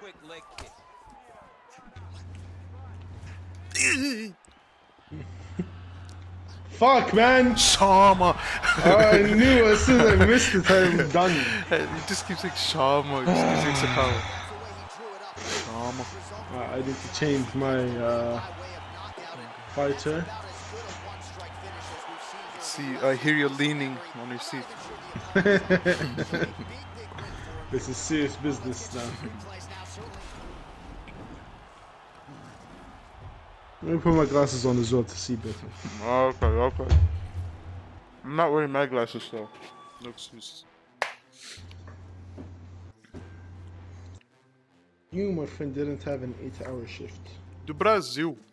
Fuck, man! Chama! I knew as soon as I missed it, I was done. He just keeps saying Chama, he just keeps saying power. Chama. I need to change my fighter. See, I hear you leaning on your seat. This is serious business now. Let me put my glasses on as well to see better. Okay. I'm not wearing my glasses though. No excuses. You, my friend, didn't have an 8-hour shift. Do Brasil.